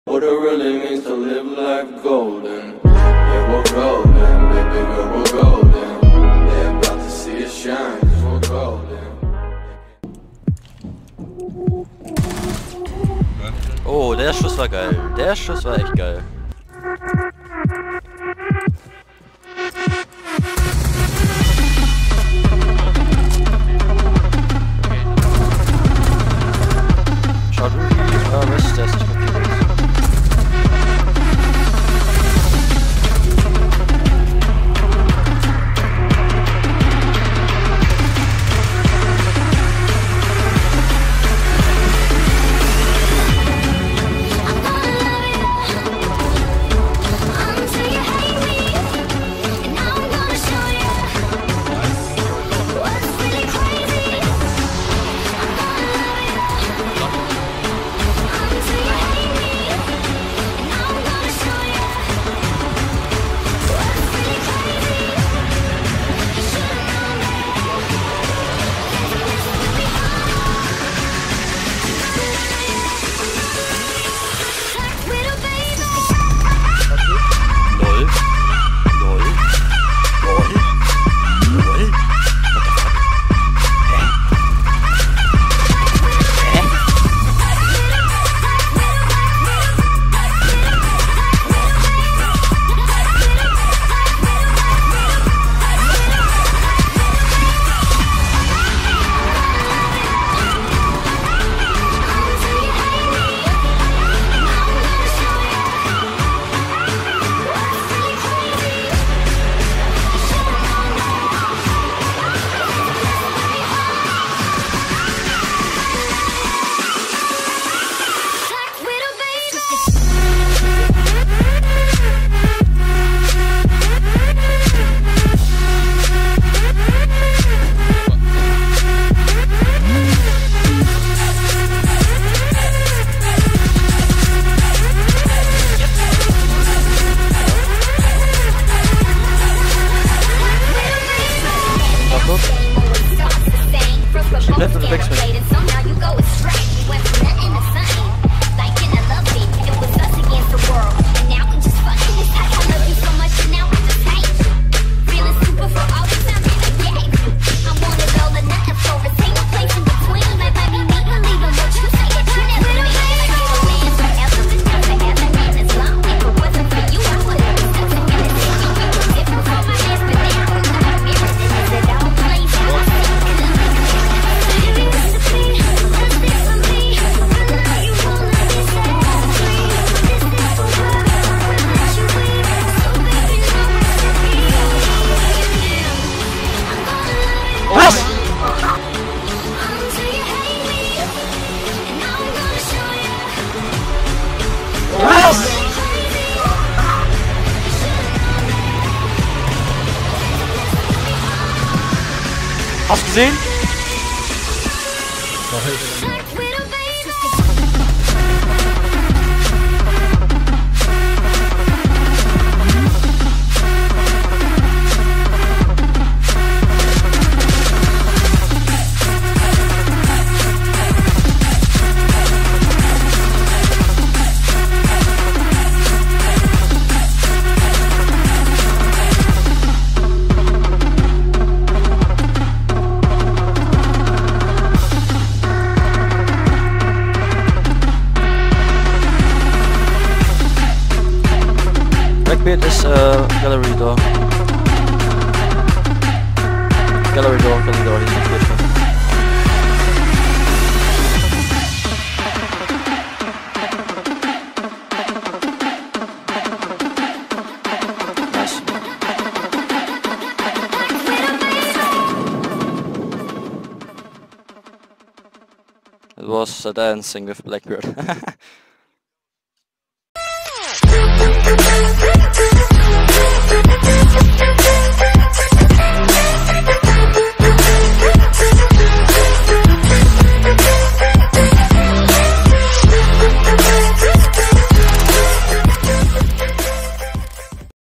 What it really means to live life golden. Yeah, we're golden, baby girl, we're golden. They're about to see us shine, 'cause we're golden. Oh, der Schuss war geil. Der Schuss war echt geil. Schaut irgendwie, was? Der ist nicht kaputt. Left of the backswing. Hast du gesehen? Blackbeard is gallery door. Gallery door, he's not good. Nice. It was dancing with Blackbeard.